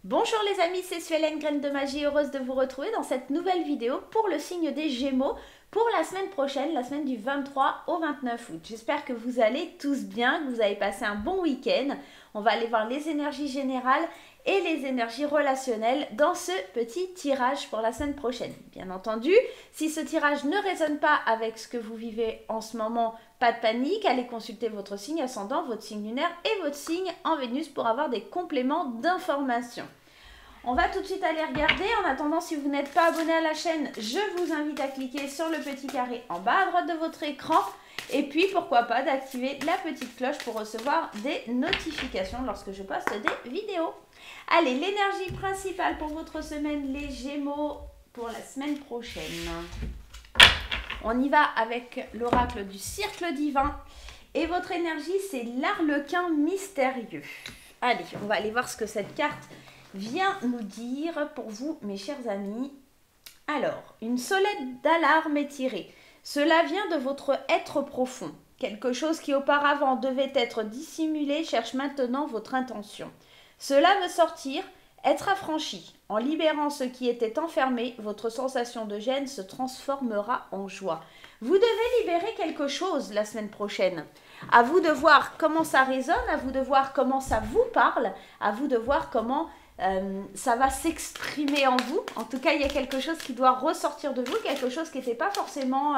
Bonjour les amis, c'est Suelen, Graine de Magie, heureuse de vous retrouver dans cette nouvelle vidéo pour le signe des Gémeaux pour la semaine prochaine, la semaine du 23 au 29 août. J'espère que vous allez tous bien, que vous avez passé un bon week-end. On va aller voir les énergies générales et les énergies relationnelles dans ce petit tirage pour la semaine prochaine. Bien entendu, si ce tirage ne résonne pas avec ce que vous vivez en ce moment, pas de panique, allez consulter votre signe ascendant, votre signe lunaire et votre signe en Vénus pour avoir des compléments d'informations. On va tout de suite aller regarder. En attendant, si vous n'êtes pas abonné à la chaîne, je vous invite à cliquer sur le petit carré en bas à droite de votre écran. Et puis, pourquoi pas, d'activer la petite cloche pour recevoir des notifications lorsque je poste des vidéos. Allez, l'énergie principale pour votre semaine, les Gémeaux, pour la semaine prochaine. On y va avec l'oracle du cercle divin. Et votre énergie, c'est l'arlequin mystérieux. Allez, on va aller voir ce que cette carte vient nous dire pour vous, mes chers amis. Alors, une sonnette d'alarme est tirée. Cela vient de votre être profond. Quelque chose qui auparavant devait être dissimulé cherche maintenant votre intention. Cela veut sortir, être affranchi. En libérant ce qui était enfermé, votre sensation de gêne se transformera en joie. Vous devez libérer quelque chose la semaine prochaine. À vous de voir comment ça résonne, à vous de voir comment ça vous parle, à vous de voir comment ça va s'exprimer en vous. En tout cas, il y a quelque chose qui doit ressortir de vous, quelque chose qui n'était pas forcément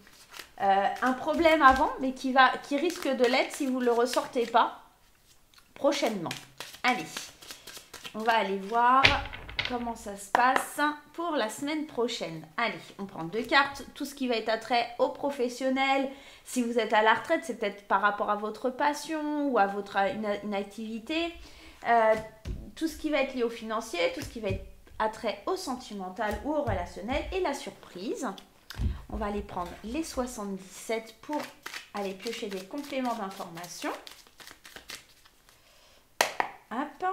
un problème avant, mais qui risque de l'être si vous ne le ressortez pas prochainement. Allez, on va aller voir comment ça se passe pour la semaine prochaine. Allez, on prend deux cartes, tout ce qui va être attrait au professionnel. Si vous êtes à la retraite, c'est peut-être par rapport à votre passion ou à une activité. Tout ce qui va être lié au financier, tout ce qui va être attrait au sentimental ou au relationnel et la surprise. On va aller prendre les 77 pour aller piocher des compléments d'information. Hop.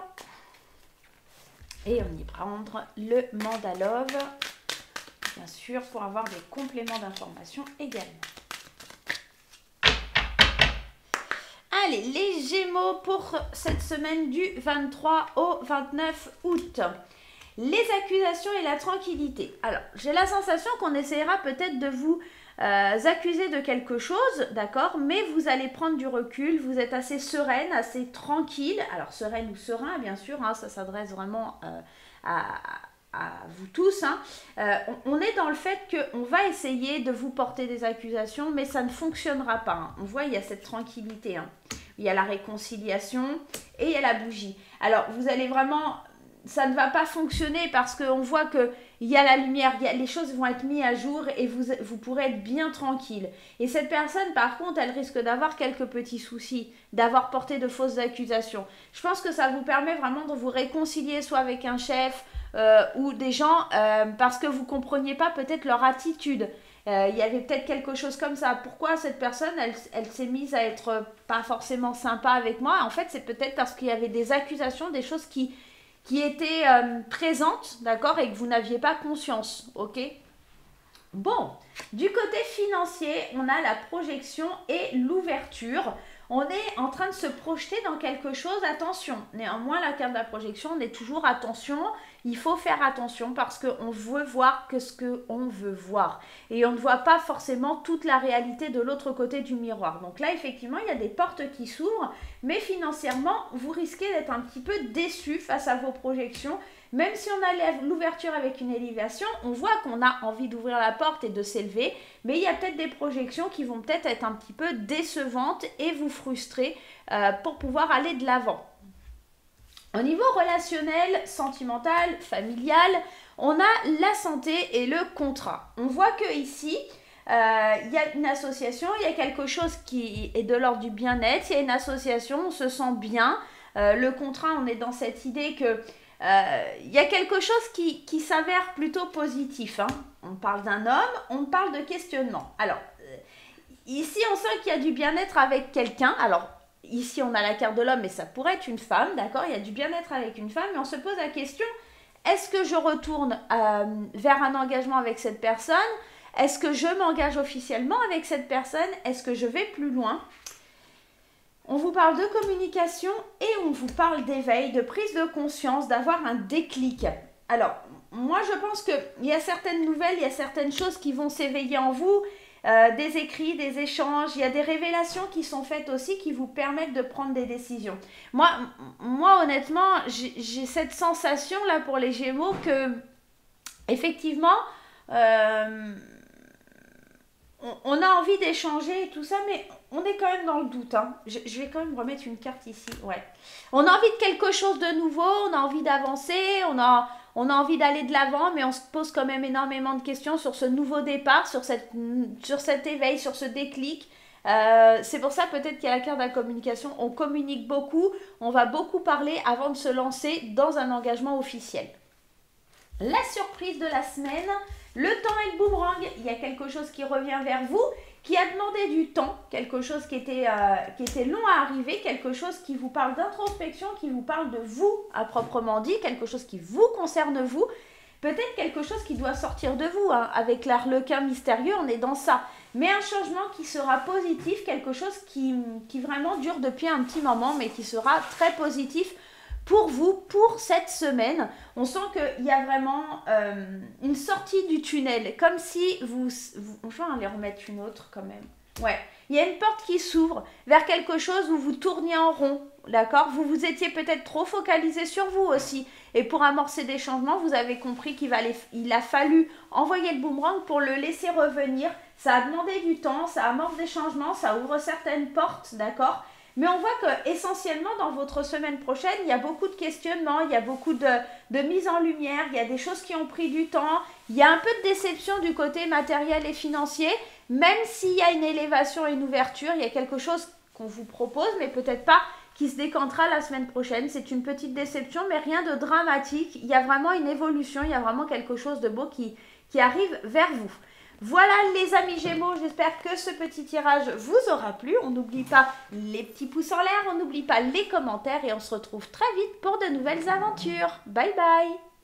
Et on y prendre le mandalove, bien sûr, pour avoir des compléments d'information également. Allez, les Gémeaux pour cette semaine du 23 au 29 août. Les accusations et la tranquillité. Alors, j'ai la sensation qu'on essaiera peut-être de vous accuser de quelque chose, d'accord? Mais vous allez prendre du recul, vous êtes assez sereine, assez tranquille. Alors, sereine ou serein, bien sûr, hein, ça s'adresse vraiment à vous tous. Hein. On est dans le fait qu'on va essayer de vous porter des accusations, mais ça ne fonctionnera pas. Hein. On voit, il y a cette tranquillité. Hein. Il y a la réconciliation et il y a la bougie. Alors, vous allez vraiment... Ça ne va pas fonctionner parce qu'on voit qu'il y a la lumière, les choses vont être mises à jour et vous pourrez être bien tranquille. Et cette personne, par contre, elle risque d'avoir quelques petits soucis, d'avoir porté de fausses accusations. Je pense que ça vous permet vraiment de vous réconcilier soit avec un chef ou des gens parce que vous ne compreniez pas peut-être leur attitude. Il y avait peut-être quelque chose comme ça. Pourquoi cette personne, elle s'est mise à être pas forcément sympa avec moi? En fait, c'est peut-être parce qu'il y avait des accusations, des choses qui étaient présentes, d'accord, et que vous n'aviez pas conscience, ok? Bon, du côté financier, on a la projection et l'ouverture. On est en train de se projeter dans quelque chose, attention. Néanmoins, la carte de la projection, on est toujours attention. Il faut faire attention parce qu'on veut voir que ce qu'on veut voir. Et on ne voit pas forcément toute la réalité de l'autre côté du miroir. Donc là, effectivement, il y a des portes qui s'ouvrent. Mais financièrement, vous risquez d'être un petit peu déçu face à vos projections. Même si on a l'ouverture avec une élévation, on voit qu'on a envie d'ouvrir la porte et de s'élever, mais il y a peut-être des projections qui vont peut-être être un petit peu décevantes et vous frustrer pour pouvoir aller de l'avant. Au niveau relationnel, sentimental, familial, on a la santé et le contrat. On voit que ici, il y a une association, il y a quelque chose qui est de l'ordre du bien-être, il y a une association, on se sent bien. Le contrat, on est dans cette idée que il y a quelque chose qui s'avère plutôt positif. Hein. On parle d'un homme, on parle de questionnement. Alors, ici, on sent qu'il y a du bien-être avec quelqu'un. Alors, ici, on a la carte de l'homme, mais ça pourrait être une femme, d'accord? Il y a du bien-être avec une femme, mais on se pose la question, est-ce que je retourne vers un engagement avec cette personne? Est-ce que je m'engage officiellement avec cette personne? Est-ce que je vais plus loin? On vous parle de communication et on vous parle d'éveil, de prise de conscience, d'avoir un déclic. Alors, moi je pense qu'il y a certaines nouvelles, il y a certaines choses qui vont s'éveiller en vous, des écrits, des échanges, il y a des révélations qui sont faites aussi qui vous permettent de prendre des décisions. Moi honnêtement, j'ai cette sensation là pour les Gémeaux que, effectivement, on a envie d'échanger et tout ça, mais on est quand même dans le doute. Hein. Je vais quand même remettre une carte ici. Ouais. On a envie de quelque chose de nouveau, on a envie d'avancer, on a envie d'aller de l'avant, mais on se pose quand même énormément de questions sur ce nouveau départ, sur cet éveil, sur ce déclic. C'est pour ça peut-être qu'il y a la carte de la communication. On communique beaucoup, on va beaucoup parler avant de se lancer dans un engagement officiel. La surprise de la semaine, le temps et le boomerang. Il y a quelque chose qui revient vers vous, qui a demandé du temps, quelque chose qui était long à arriver, quelque chose qui vous parle d'introspection, qui vous parle de vous à proprement dit, quelque chose qui vous concerne vous, peut-être quelque chose qui doit sortir de vous. Hein. Avec l'arlequin mystérieux, on est dans ça. Mais un changement qui sera positif, quelque chose qui vraiment dure depuis un petit moment, mais qui sera très positif pour vous, pour cette semaine. On sent qu'il y a vraiment une sortie du tunnel, comme si vous... Je vais aller remettre une autre quand même. Ouais, il y a une porte qui s'ouvre vers quelque chose où vous tourniez en rond, d'accord? Vous vous étiez peut-être trop focalisé sur vous aussi. Et pour amorcer des changements, vous avez compris qu'il a fallu envoyer le boomerang pour le laisser revenir. Ça a demandé du temps, ça amorce des changements, ça ouvre certaines portes, d'accord? Mais on voit que essentiellement dans votre semaine prochaine, il y a beaucoup de questionnements, il y a beaucoup de mise en lumière, il y a des choses qui ont pris du temps, il y a un peu de déception du côté matériel et financier, même s'il y a une élévation et une ouverture, il y a quelque chose qu'on vous propose, mais peut-être pas qui se décantera la semaine prochaine. C'est une petite déception, mais rien de dramatique. Il y a vraiment une évolution, il y a vraiment quelque chose de beau qui arrive vers vous. Voilà les amis Gémeaux, j'espère que ce petit tirage vous aura plu. On n'oublie pas les petits pouces en l'air, on n'oublie pas les commentaires et on se retrouve très vite pour de nouvelles aventures. Bye bye!